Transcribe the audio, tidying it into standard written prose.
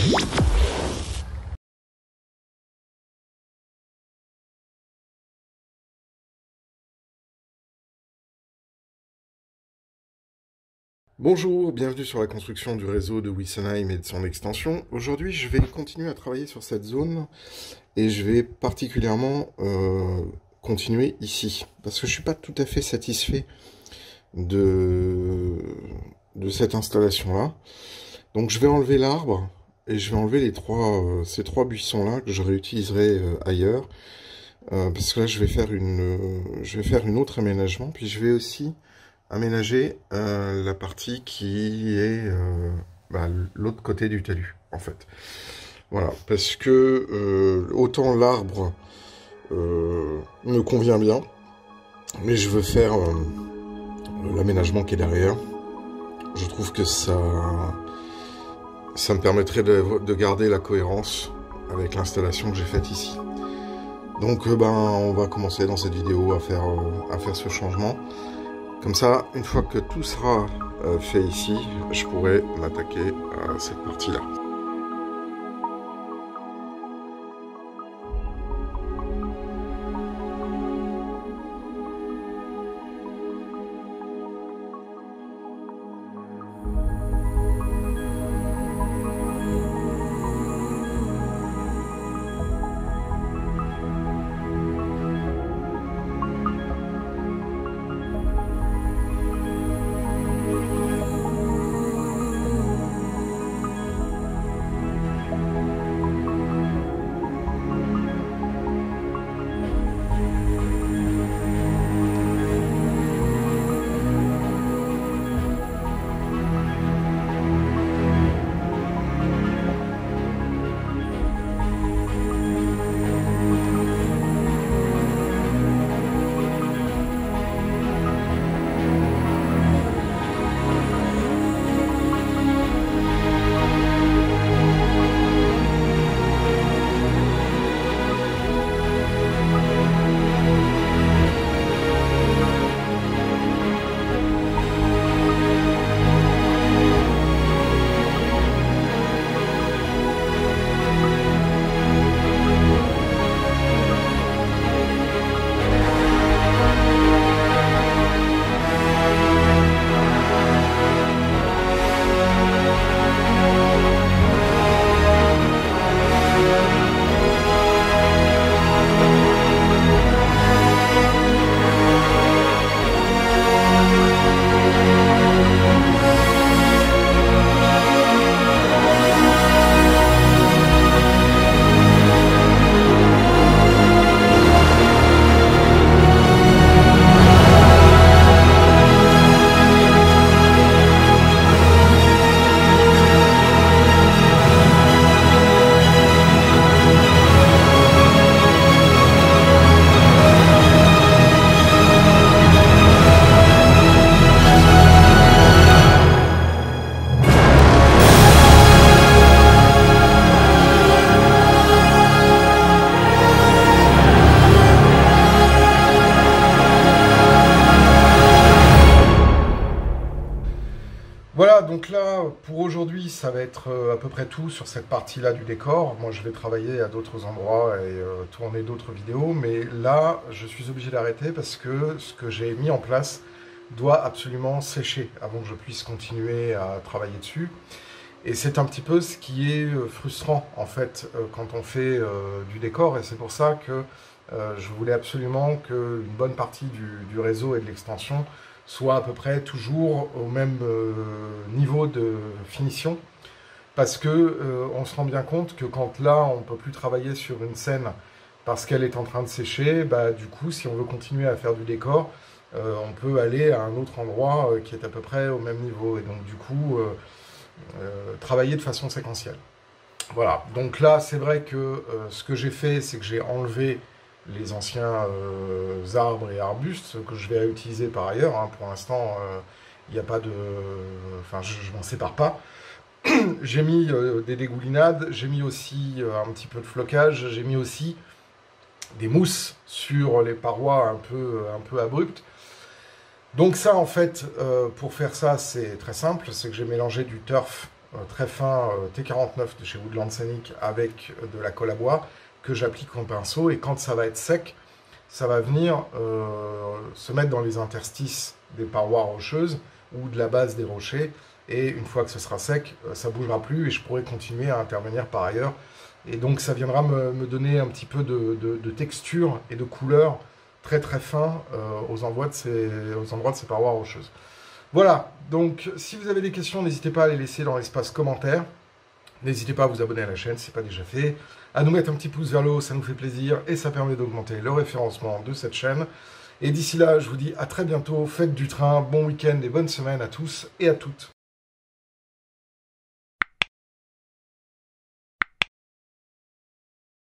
Bonjour, bienvenue sur la construction du réseau de Wiesenheim et de son extension. Aujourd'hui, je vais continuer à travailler sur cette zone et je vais particulièrement continuer ici parce que je suis pas tout à fait satisfait de cette installation-là. Donc je vais enlever l'arbre et je vais enlever ces trois buissons-là que je réutiliserai ailleurs parce que là je vais faire une autre aménagement, puis je vais aussi aménager la partie qui est l'autre côté du talus, en fait. Voilà, parce que autant l'arbre me convient bien, mais je veux faire l'aménagement qui est derrière. Je trouve que ça me permettrait de garder la cohérence avec l'installation que j'ai faite ici. Donc on va commencer dans cette vidéo à faire ce changement. Comme ça, une fois que tout sera fait ici, je pourrai m'attaquer à cette partie-là. Voilà, donc là, pour aujourd'hui, ça va être à peu près tout sur cette partie-là du décor. Moi, je vais travailler à d'autres endroits et tourner d'autres vidéos, mais là, je suis obligé d'arrêter parce que ce que j'ai mis en place doit absolument sécher avant que je puisse continuer à travailler dessus. Et c'est un petit peu ce qui est frustrant, en fait, quand on fait du décor, et c'est pour ça que je voulais absolument qu'une bonne partie du réseau et de l'extension soit à peu près toujours au même niveau de finition, parce que on se rend bien compte que quand là on peut plus travailler sur une scène parce qu'elle est en train de sécher, du coup si on veut continuer à faire du décor, on peut aller à un autre endroit qui est à peu près au même niveau, et donc du coup travailler de façon séquentielle. Voilà, donc là c'est vrai que ce que j'ai fait, c'est que j'ai enlevé les anciens arbres et arbustes que je vais réutiliser par ailleurs. Hein. Pour l'instant, il n'y a pas de... Enfin, je m'en sépare pas. J'ai mis des dégoulinades, j'ai mis aussi un petit peu de flocage, j'ai mis aussi des mousses sur les parois un peu abruptes. Donc ça, en fait, pour faire ça, c'est très simple. C'est que j'ai mélangé du turf très fin T49 de chez Woodland Scenic avec de la colle à bois que j'applique au pinceau, et quand ça va être sec, ça va venir se mettre dans les interstices des parois rocheuses ou de la base des rochers, et une fois que ce sera sec, ça ne bougera plus et je pourrai continuer à intervenir par ailleurs. Et donc ça viendra me donner un petit peu de texture et de couleur très très fin aux endroits de ces parois rocheuses. Voilà, donc si vous avez des questions, n'hésitez pas à les laisser dans l'espace commentaire. N'hésitez pas à vous abonner à la chaîne si ce n'est pas déjà fait, à nous mettre un petit pouce vers le haut, ça nous fait plaisir et ça permet d'augmenter le référencement de cette chaîne. Et d'ici là, je vous dis à très bientôt, faites du train, bon week-end et bonne semaine à tous et à toutes.